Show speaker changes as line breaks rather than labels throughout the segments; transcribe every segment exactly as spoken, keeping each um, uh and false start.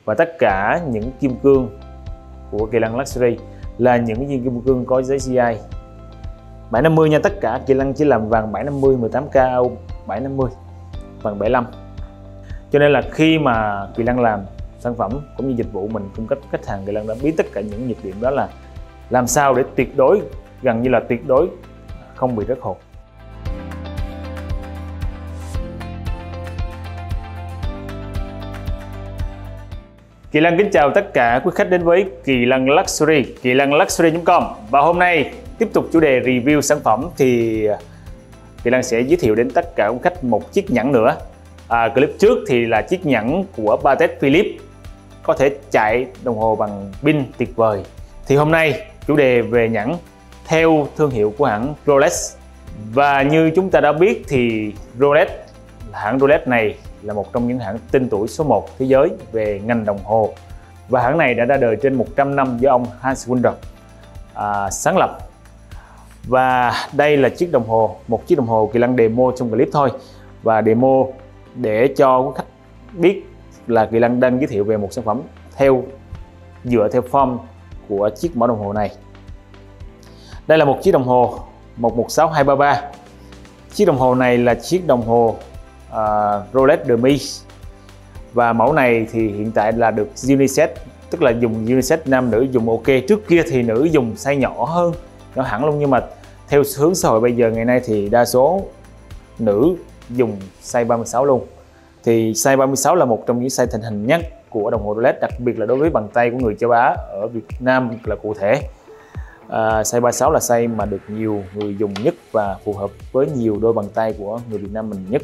và tất cả những kim cương của Kỳ Lân Luxury là những viên kim cương có giấy xê i bảy năm mươi nha. Tất cả Kỳ Lân chỉ làm vàng bảy năm mươi, mười tám K bảy năm mươi, vàng bảy mươi lăm. Cho nên là khi mà Kỳ Lân làm sản phẩm cũng như dịch vụ mình cung cấp khách hàng, Kỳ Lân đã biết tất cả những nhược điểm đó là làm sao để tuyệt đối, gần như là tuyệt đối không bị rớt hột. Kỳ Lân kính chào tất cả quý khách đến với Kỳ Lân Luxury, kỳ lân luxury chấm com. Và hôm nay tiếp tục chủ đề review sản phẩm thì Kỳ Lân sẽ giới thiệu đến tất cả quý khách một chiếc nhẫn nữa. À, clip trước thì là chiếc nhẫn của Patek Philippe, có thể chạy đồng hồ bằng pin tuyệt vời. Thì hôm nay chủ đề về nhẫn theo thương hiệu của hãng Rolex. Và như chúng ta đã biết thì Rolex, hãng Rolex này là một trong những hãng tên tuổi số một thế giới về ngành đồng hồ. Và hãng này đã ra đời trên một trăm năm do ông Hans Wilder à, sáng lập. Và đây là chiếc đồng hồ, một chiếc đồng hồ Kỳ Lân demo trong clip thôi. Và demo để cho quý khách biết là Kỳ Lân đang giới thiệu về một sản phẩm theo dựa theo form của chiếc mẫu đồng hồ này. Đây là một chiếc đồng hồ một một sáu hai ba ba. Chiếc đồng hồ này là chiếc đồng hồ uh, Rolex Demi. Và mẫu này thì hiện tại là được unisex, tức là dùng unisex, nam nữ dùng ok. Trước kia thì nữ dùng size nhỏ hơn, nhỏ hẳn luôn, nhưng mà theo hướng xã hội bây giờ ngày nay thì đa số nữ dùng size ba mươi sáu luôn. Thì size ba mươi sáu là một trong những size thịnh hành nhất của đồng hồ Rolex, đặc biệt là đối với bàn tay của người châu Á, ở Việt Nam là cụ thể. À, size ba mươi sáu là size mà được nhiều người dùng nhất và phù hợp với nhiều đôi bàn tay của người Việt Nam mình nhất.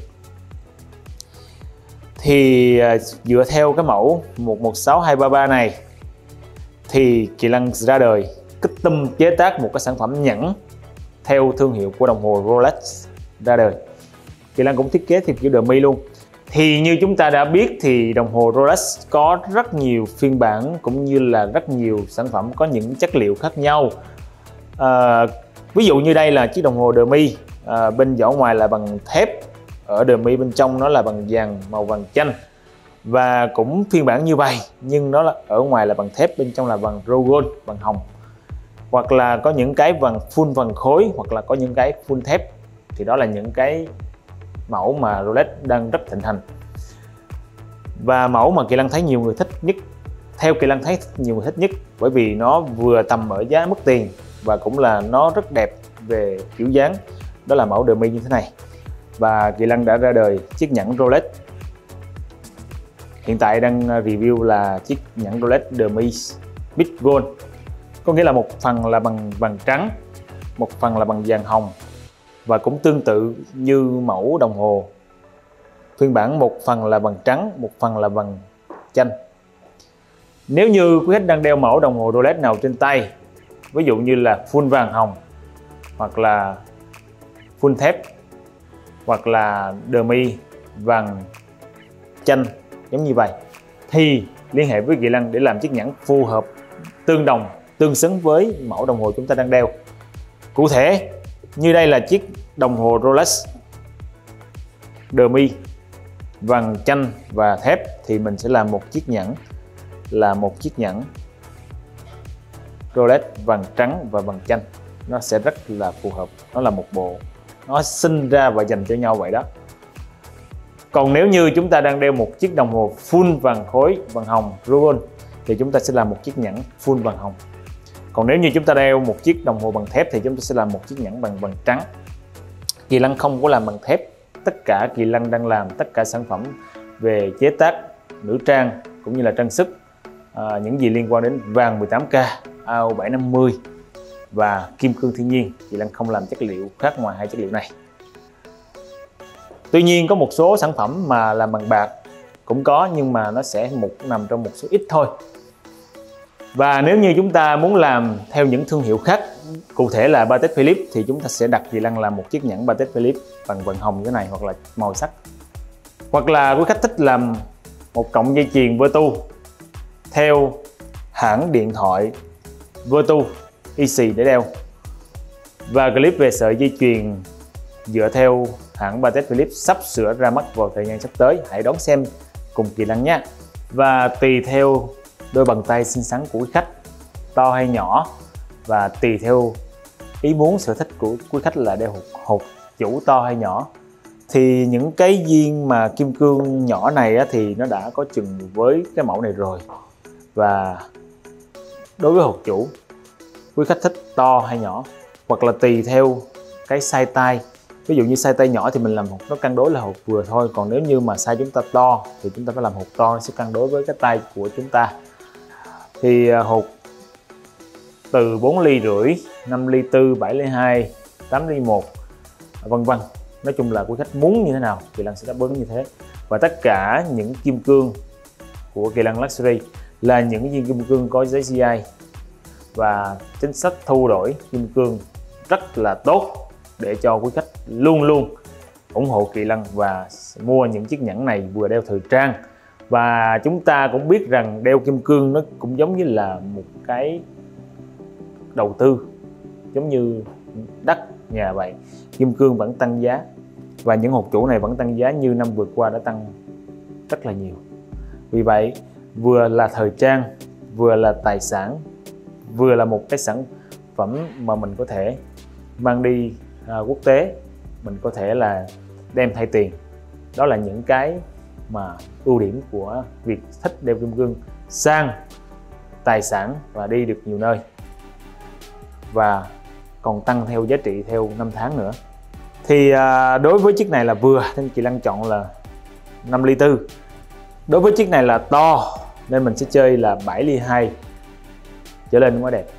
Thì à, dựa theo cái mẫu một một sáu hai ba ba này thì Kỳ Lân ra đời custom chế tác một cái sản phẩm nhẫn theo thương hiệu của đồng hồ Rolex ra đời. Kỳ Lân cũng thiết kế theo kiểu dummy luôn. Thì như chúng ta đã biết thì đồng hồ Rolex có rất nhiều phiên bản cũng như là rất nhiều sản phẩm có những chất liệu khác nhau. À, ví dụ như đây là chiếc đồng hồ dummy, à, bên vỏ ngoài là bằng thép, ở dummy bên trong nó là bằng vàng màu vàng chanh. Và cũng phiên bản như vậy nhưng nó là ở ngoài là bằng thép, bên trong là bằng rose gold, bằng hồng. Hoặc là có những cái vàng full vàng khối, hoặc là có những cái full thép. Thì đó là những cái mẫu mà Rolex đang rất thịnh hành. Và mẫu mà Kỳ Lân thấy nhiều người thích nhất, theo Kỳ Lân thấy nhiều người thích nhất, bởi vì nó vừa tầm ở giá mất tiền và cũng là nó rất đẹp về kiểu dáng, đó là mẫu dummy như thế này. Và Kỳ Lân đã ra đời chiếc nhẫn Rolex. Hiện tại đang review là chiếc nhẫn Rolex dummy Bit Gold, có nghĩa là một phần là bằng vàng trắng, một phần là bằng vàng hồng. Và cũng tương tự như mẫu đồng hồ phiên bản, một phần là bằng trắng, một phần là bằng chanh. Nếu như quý khách đang đeo mẫu đồng hồ Rolex nào trên tay, ví dụ như là full vàng hồng, hoặc là full thép, hoặc là dummy vàng chanh giống như vậy, thì liên hệ với Kỳ Lân để làm chiếc nhẫn phù hợp, tương đồng, tương xứng với mẫu đồng hồ chúng ta đang đeo. Cụ thể như đây là chiếc đồng hồ Rolex dummy vàng chanh và thép, thì mình sẽ làm một chiếc nhẫn là một chiếc nhẫn Rolex vàng trắng và vàng chanh. Nó sẽ rất là phù hợp, nó là một bộ, nó sinh ra và dành cho nhau vậy đó. Còn nếu như chúng ta đang đeo một chiếc đồng hồ full vàng khối, vàng hồng, rose gold, thì chúng ta sẽ làm một chiếc nhẫn full vàng hồng. Còn nếu như chúng ta đeo một chiếc đồng hồ bằng thép thì chúng ta sẽ làm một chiếc nhẫn bằng vàng trắng. Kỳ Lân không có làm bằng thép. Tất cả Kỳ Lân đang làm tất cả sản phẩm về chế tác nữ trang cũng như là trang sức, à, những gì liên quan đến vàng mười tám K, a o bảy năm mươi và kim cương thiên nhiên. Kỳ Lân không làm chất liệu khác ngoài hai chất liệu này. Tuy nhiên có một số sản phẩm mà làm bằng bạc cũng có, nhưng mà nó sẽ một nằm trong một số ít thôi. Và nếu như chúng ta muốn làm theo những thương hiệu khác, cụ thể là Patek Philippe, thì chúng ta sẽ đặt Kỳ Lân làm một chiếc nhẫn Patek Philippe bằng vàng hồng như thế này, hoặc là màu sắc. Hoặc là quý khách thích làm một cọng dây chuyền Vertu theo hãng điện thoại Vertu Easy để đeo. Và clip về sợi dây chuyền dựa theo hãng Patek Philippe sắp sửa ra mắt vào thời gian sắp tới, hãy đón xem cùng Kỳ Lân nhé. Và tùy theo đôi bàn tay xinh xắn của quý khách to hay nhỏ, và tùy theo ý muốn sở thích của quý khách là đeo hột, hột chủ to hay nhỏ, thì những cái viên mà kim cương nhỏ này á, thì nó đã có chừng với cái mẫu này rồi. Và đối với hột chủ, quý khách thích to hay nhỏ, hoặc là tùy theo cái size tay. Ví dụ như size tay nhỏ thì mình làm hột nó cân đối là hột vừa thôi, còn nếu như mà size chúng ta to thì chúng ta phải làm hột to, nó sẽ cân đối với cái tay của chúng ta. Thì hột từ bốn ly rưỡi, năm ly tư, bảy ly hai, tám ly một, vân vân. Nói chung là quý khách muốn như thế nào Kỳ Lân sẽ đáp ứng như thế. Và tất cả những kim cương của Kỳ Lân Luxury là những viên kim cương có giấy xê i và chính sách thu đổi kim cương rất là tốt, để cho quý khách luôn luôn ủng hộ Kỳ Lân và mua những chiếc nhẫn này vừa đeo thời trang. Và chúng ta cũng biết rằng đeo kim cương nó cũng giống như là một cái đầu tư, giống như đất nhà vậy. Kim cương vẫn tăng giá, và những hột chủ này vẫn tăng giá như năm vừa qua đã tăng rất là nhiều. Vì vậy vừa là thời trang, vừa là tài sản, vừa là một cái sản phẩm mà mình có thể mang đi à, quốc tế, mình có thể là đem thay tiền. Đó là những cái mà ưu điểm của việc thích đeo kim cương sang tài sản và đi được nhiều nơi, và còn tăng theo giá trị theo năm tháng nữa. Thì à, đối với chiếc này là vừa nên Kỳ Lân chọn là năm ly tư. Đối với chiếc này là to nên mình sẽ chơi là bảy ly hai trở lên mới đẹp.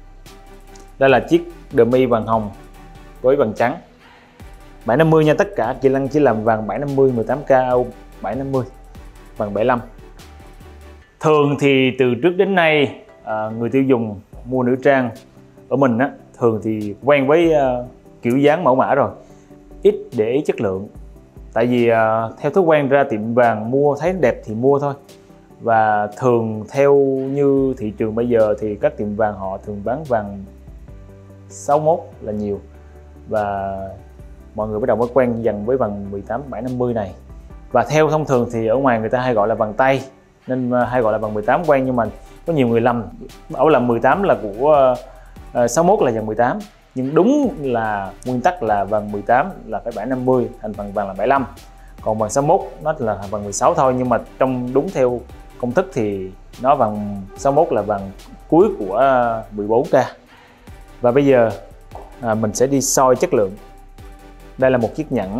Đây là chiếc demi vàng hồng với vàng trắng, bảy năm mươi nha. Tất cả Kỳ Lân chỉ làm vàng bảy năm mươi, mười tám ca bảy năm mươi, vàng bảy mươi lăm. Thường thì từ trước đến nay à, người tiêu dùng mua nữ trang ở mình á, thường thì quen với uh, kiểu dáng mẫu mã rồi, ít để ý chất lượng. Tại vì uh, theo thói quen ra tiệm vàng mua thấy đẹp thì mua thôi. Và thường theo như thị trường bây giờ thì các tiệm vàng họ thường bán vàng sáu mốt là nhiều, và mọi người bắt đầu mới quen dần với vàng mười tám bảy năm mươi này. Và theo thông thường thì ở ngoài người ta hay gọi là vàng tây, nên uh, hay gọi là vàng mười tám quen, nhưng mà có nhiều người lầm bảo là mười tám là của uh, uh, sáu mốt là vàng mười tám. Nhưng đúng là nguyên tắc là vàng mười tám là phải bảy năm mươi, thành phần vàng là bảy mươi lăm. Còn vàng sáu mốt nó là vàng mười sáu thôi, nhưng mà trong đúng theo công thức thì nó vàng sáu mốt là vàng cuối của mười bốn ca. Và bây giờ à, mình sẽ đi soi chất lượng. Đây là một chiếc nhẫn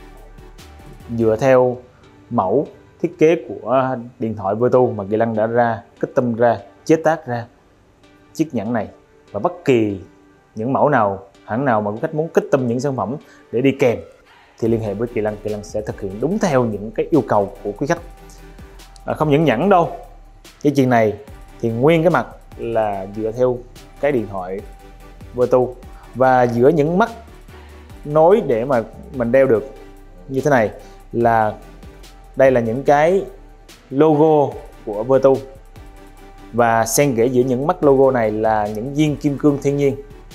dựa theo mẫu thiết kế của điện thoại Vertu mà Kỳ Lân đã ra, custom ra, chế tác ra chiếc nhẫn này. Và bất kỳ những mẫu nào, hãng nào mà quý khách muốn custom những sản phẩm để đi kèm thì liên hệ với Kỳ Lân. Kỳ Lân sẽ thực hiện đúng theo những cái yêu cầu của quý khách. À, không những nhẫn đâu, dây chuyền này thì nguyên cái mặt là dựa theo cái điện thoại Vertu, và giữa những mắt nối để mà mình đeo được như thế này là đây là những cái logo của Vertu, và xen kẽ giữa những mắt logo này là những viên kim cương thiên nhiên,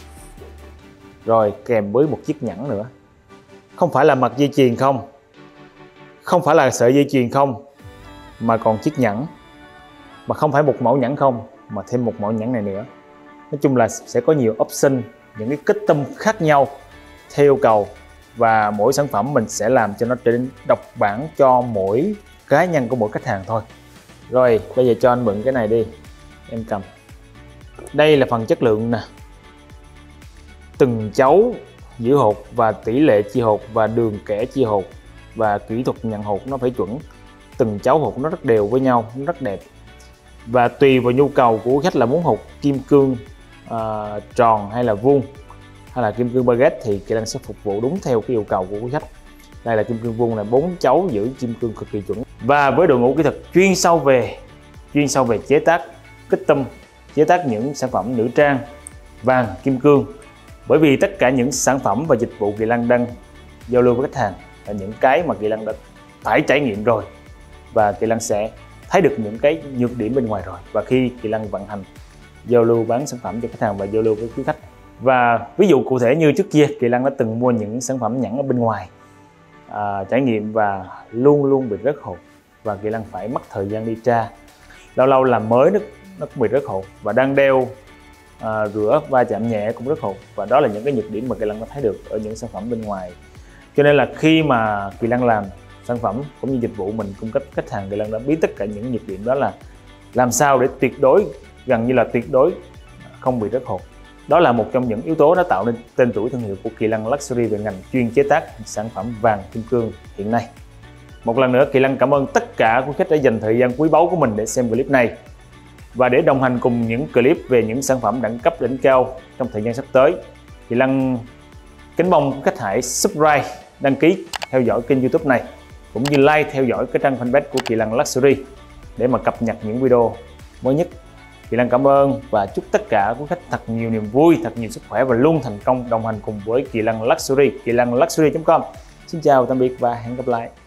rồi kèm với một chiếc nhẫn nữa. Không phải là mặt dây chuyền không, không phải là sợi dây chuyền không, mà còn chiếc nhẫn. Mà không phải một mẫu nhẫn không, mà thêm một mẫu nhẫn này nữa. Nói chung là sẽ có nhiều option, những cái custom khác nhau theo yêu cầu, và mỗi sản phẩm mình sẽ làm cho nó trở nên độc bản cho mỗi cá nhân của mỗi khách hàng thôi. Rồi bây giờ cho anh mượn cái này đi, em cầm. Đây là phần chất lượng nè, từng chấu giữ hột và tỷ lệ chia hột và đường kẻ chia hột và kỹ thuật nhận hột nó phải chuẩn. Từng chấu hột nó rất đều với nhau, nó rất đẹp. Và tùy vào nhu cầu của khách là muốn hột kim cương uh, tròn hay là vuông hay là kim cương baguette thì Kỳ Lân sẽ phục vụ đúng theo cái yêu cầu của quý khách. Đây là kim cương vuông, là bốn chấu giữ kim cương cực kỳ chuẩn. Và với đội ngũ kỹ thuật chuyên sâu về chuyên sâu về chế tác custom, chế tác những sản phẩm nữ trang vàng kim cương. Bởi vì tất cả những sản phẩm và dịch vụ Kỳ Lân đang giao lưu với khách hàng là những cái mà Kỳ Lân đã phải trải nghiệm rồi, và Kỳ Lân sẽ thấy được những cái nhược điểm bên ngoài rồi. Và khi Kỳ Lân vận hành giao lưu bán sản phẩm cho khách hàng và giao lưu với quý khách, và ví dụ cụ thể như trước kia Kỳ Lân đã từng mua những sản phẩm nhẫn ở bên ngoài, à, trải nghiệm và luôn luôn bị rớt hột, và Kỳ Lân phải mất thời gian đi tra. Lâu lâu làm mới nó, nó cũng bị rớt hột, và đang đeo à, rửa va chạm nhẹ cũng rớt hột, và đó là những cái nhược điểm mà Kỳ Lân có thấy được ở những sản phẩm bên ngoài. Cho nên là khi mà Kỳ Lân làm sản phẩm cũng như dịch vụ mình cung cấp khách hàng, Kỳ Lân đã biết tất cả những nhược điểm đó là làm sao để tuyệt đối, gần như là tuyệt đối không bị rớt hột. Đó là một trong những yếu tố đã tạo nên tên tuổi thương hiệu của Kỳ Lân Luxury về ngành chuyên chế tác sản phẩm vàng kim cương hiện nay. Một lần nữa, Kỳ Lân cảm ơn tất cả quý khách đã dành thời gian quý báu của mình để xem clip này. Và để đồng hành cùng những clip về những sản phẩm đẳng cấp đỉnh cao trong thời gian sắp tới, Kỳ Lân kính mong quý khách hãy subscribe, đăng ký theo dõi kênh YouTube này, cũng như like theo dõi cái trang fanpage của Kỳ Lân Luxury để mà cập nhật những video mới nhất. Kỳ Lân cảm ơn và chúc tất cả quý khách thật nhiều niềm vui, thật nhiều sức khỏe và luôn thành công đồng hành cùng với Kỳ Lân Luxury, kỳ lân luxury chấm com. Xin chào tạm biệt và hẹn gặp lại.